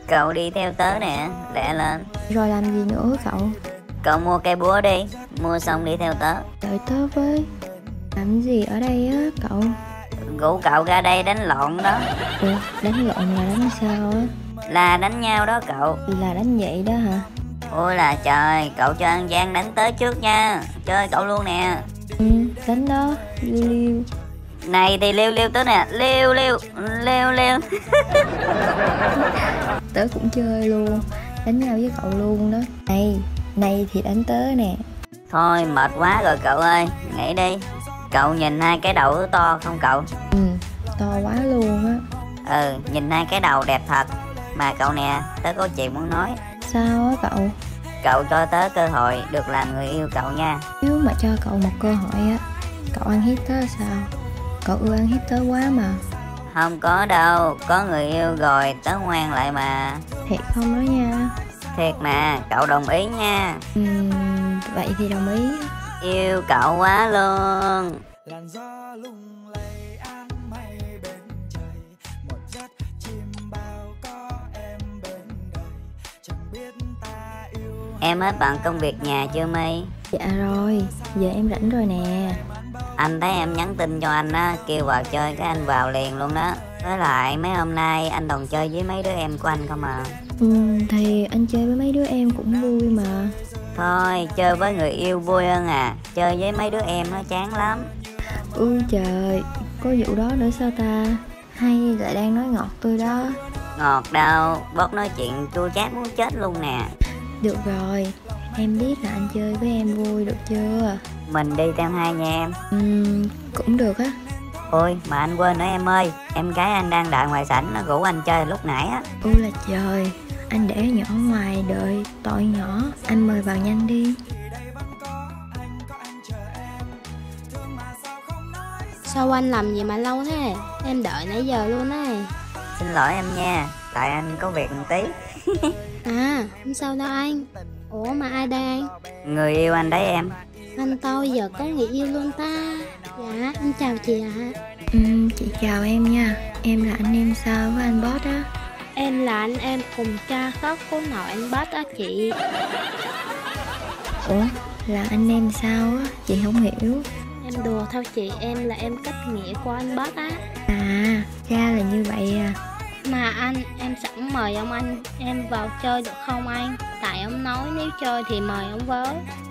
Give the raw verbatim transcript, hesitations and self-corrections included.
Cậu đi theo tớ nè, lẹ lên. Rồi làm gì nữa cậu? Cậu mua cây búa đi, mua xong đi theo tớ. Đợi tớ với. Làm gì ở đây á cậu? Rủ cậu ra đây đánh lộn đó. Ủa, đánh lộn là đánh sao á? Là đánh nhau đó cậu. Là đánh vậy đó hả? Ôi là trời, cậu cho ăn gian đánh tới trước nha. Chơi cậu luôn nè. Ừ, đánh đó, liêu liêu. Này thì liêu liêu tớ nè, liêu liêu, liêu liêu. Tớ cũng chơi luôn, đánh nhau với cậu luôn đó. Này, này thì đánh tớ nè. Thôi mệt quá rồi cậu ơi, nghỉ đi. Cậu nhìn hai cái đầu to không cậu? Ừ, to quá luôn á. Ừ, nhìn hai cái đầu đẹp thật. Mà cậu nè, tớ có chuyện muốn nói. Sao á cậu? Cậu cho tớ cơ hội được làm người yêu cậu nha. Nếu mà cho cậu một cơ hội á, cậu ăn hiếp tớ sao? Cậu ưa ăn hiếp tớ quá mà. Không có đâu, có người yêu rồi tớ ngoan lại mà. Thiệt không đó nha? Thiệt mà, cậu đồng ý nha. Ừm, vậy thì đồng ý. Yêu cậu quá luôn. Làn gió lung lay áng mây bên trời, một giấc chim bao có em bên đời, chẳng biết ta yêu. Em hết bận công việc nhà chưa My? Dạ rồi, giờ em rảnh rồi nè. Anh thấy em nhắn tin cho anh á, kêu vào chơi cái anh vào liền luôn đó. Với lại mấy hôm nay anh đồng chơi với mấy đứa em của anh không à. Ừm, thì anh chơi với mấy đứa em cũng vui mà. Thôi, chơi với người yêu vui hơn à. Chơi với mấy đứa em nó chán lắm. Ừ trời, có vụ đó nữa sao ta? Hay lại đang nói ngọt tôi đó. Ngọt đâu, bớt nói chuyện chua chát muốn chết luôn nè. Được rồi, em biết là anh chơi với em vui được chưa? Mình đi theo hai nha em. Ừm, cũng được á. Ôi, mà anh quên nữa em ơi. Em gái anh đang đợi ngoài sảnh, nó rủ anh chơi lúc nãy á. Ừ là trời, anh để nhỏ ngoài đợi tội nhỏ. Anh mời vào nhanh đi. Sao anh làm gì mà lâu thế? Em đợi nãy giờ luôn á. Xin lỗi em nha, tại anh có việc một tí. À, không sao đâu anh. Ủa mà ai đây anh? Người yêu anh đấy em. Anh tôi giờ có người yêu luôn ta. Dạ, anh chào chị ạ. Ừm, chị chào em nha. Em là anh em sao với anh boss á? Em là anh em cùng cha khóc của nội anh Boss á chị. Ủa, là anh em sao á? Chị không hiểu. Em đùa thôi chị, em là em kết nghĩa của anh Boss á. À, ra là như vậy à. Mà anh, em sẵn mời ông anh em vào chơi được không anh? Tại ông nói nếu chơi thì mời ông với.